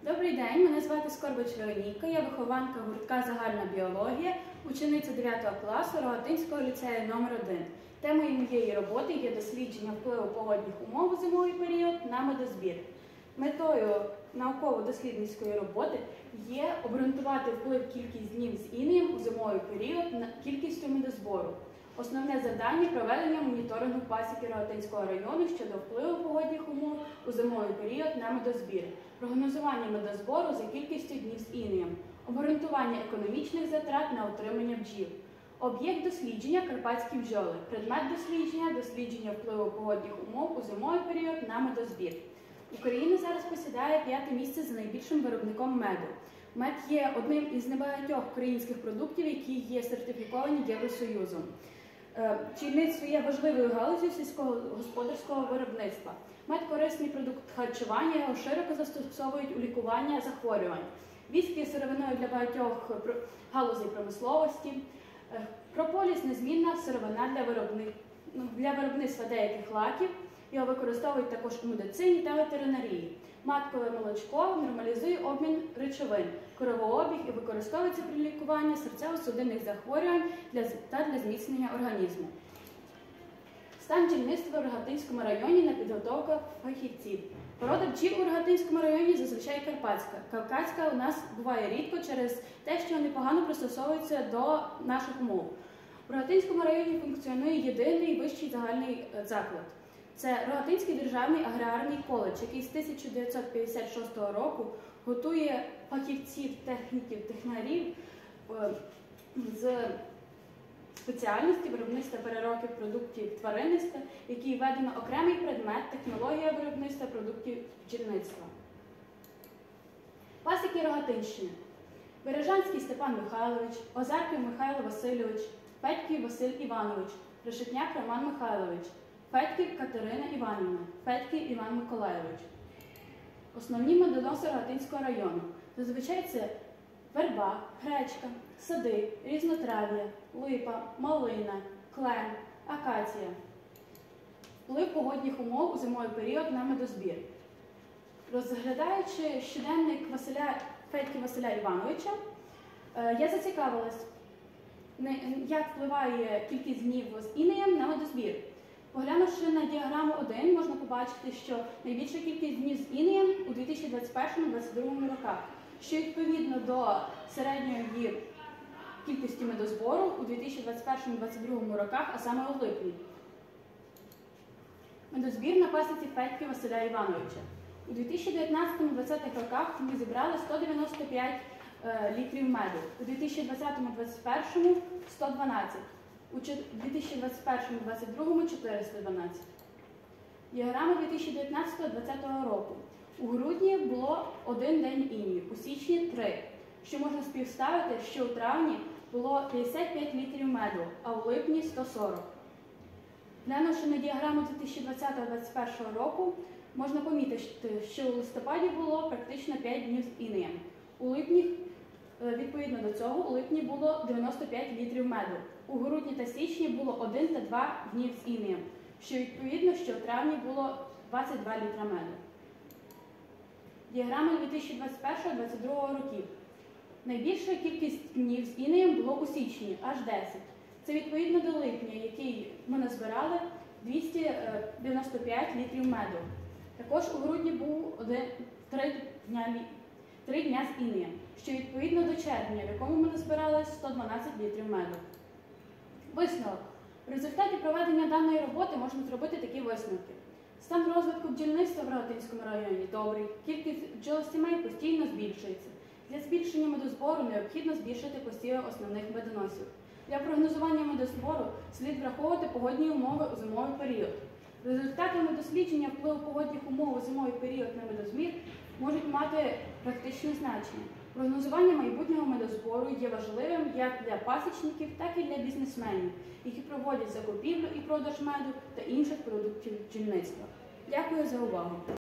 Добрий день, мене звати Скорбач Леонідка, я вихованка гуртка «Загальна біологія», учениця 9 класу Рогатинського ліцею номер 1. Темою моєї роботи є дослідження впливу погодних умов у зимовий період на медозбір. Метою науково-дослідницької роботи є обґрунтувати вплив кількість днів з інеєм у зимовий період на кількістю медозбору. Основне завдання – проведення моніторингу пасіки Рогатинського району щодо впливу погодних умов у зимовий період на медозбір, прогнозування медозбору за кількістю днів з інеєм, обґрунтування економічних затрат на утримання бджіл. Об'єкт дослідження – карпатські бджоли. Предмет дослідження – дослідження впливу погодних умов у зимовий період на медозбір. Україна зараз посідає 5-те місце за найбільшим виробником меду. Мед є одним із небагатьох українських продуктів, які є сертифіковані Євросоюзом. Бджільництво є важливою галуззю сільськогосподарського виробництва. Мед – корисний продукт харчування, його широко застосовують у лікуванні захворювань. Віск є сировиною для багатьох галузей промисловості. Прополіс – незмінна сировина для виробництва деяких лаків. Його використовують також у медицині та ветеринарії. Маткове молочко нормалізує обмін речовин, кровообіг і використовується при лікуванні серцево-судинних захворювань та для зміцнення організму. Стан бджільництва в Рогатинському районі на підготовку фахівців. Порода бджіл у Рогатинському районі зазвичай карпатська. Кавказька у нас буває рідко через те, що вони погано пристосовуються до наших умов. У Рогатинському районі функціонує єдиний вищий загальний заклад. Це Рогатинський державний аграрний коледж, який з 1956 року готує фахівців, техніків, технарів з спеціальності виробництва переробки продуктів тваринництва, який введено окремий предмет технологія виробництва продуктів бджільництва. Пасіки Рогатинщини. Бережанський Степан Михайлович, Озарків Михайло Васильович, Федьків Василь Іванович, Решетняк Роман Михайлович, Федьків Катерина Іванівна, Федьків Іван Миколайович. Основні медоноси Рогатинського району. Зазвичай це верба, гречка, сади, різнотрав'я, липа, малина, клен, акація. Вплив погодних умов у зимовий період на медозбір. Розглядаючи щоденник Федьки Василя Івановича, я зацікавилась, як впливає кількість днів з інеєм на медозбір. Поглянувши на діаграму 1, можна побачити, що найбільша кількість днів з інеєм у 2021-2022 роках, що відповідно до середньої кількості медозбору у 2021-2022 роках, а саме у липні. Медозбір на пасіці Федьки Василя Івановича. У 2019-2020 роках ми зібрали 195 літрів меду, у 2020-2021 – 112. У 2021-2022 – 412. Діаграма 2019-2020 року. У грудні було 1 день інею, у січні – 3, що можна співставити, що у травні було 55 літрів меду, а у липні – 140. Глянувши на діаграму 2020-2021 року, можна помітити, що у листопаді було практично 5 днів з інеєм. У липні, відповідно до цього, у липні було 95 літрів меду. У грудні та січні було 1 та 2 днів з інеєм, що відповідно, що в травні було 22 літра меду. Діаграма 2021-2022 років. Найбільша кількість днів з інеєм було у січні, аж 10. Це відповідно до липня, який ми назбирали 295 літрів меду. Також у грудні був 3 дня з інеєм, що відповідно до червня, в якому ми назбирали 112 літрів меду. Висновок. В результаті проведення даної роботи можна зробити такі висновки. Стан розвитку бджільництва в Рогатинському районі добрий, кількість бджолосімей постійно збільшується. Для збільшення медозбору необхідно збільшити посіви основних медоносів. Для прогнозування медозбору слід враховувати погодні умови у зимовий період. Результатами дослідження впливу погодних умов у зимовий період на медозбір можуть мати практичне значення. Прогнозування майбутнього медозбору є важливим як для пасічників, так і для бізнесменів, які проводять закупівлю і продаж меду та інших продуктів бджільництва. Дякую за увагу!